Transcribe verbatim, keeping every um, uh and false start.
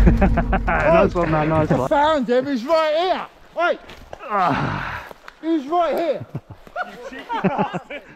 Nice one, man, nice I one. found him, he's right here. Wait. He's right here. You cheeky bastard.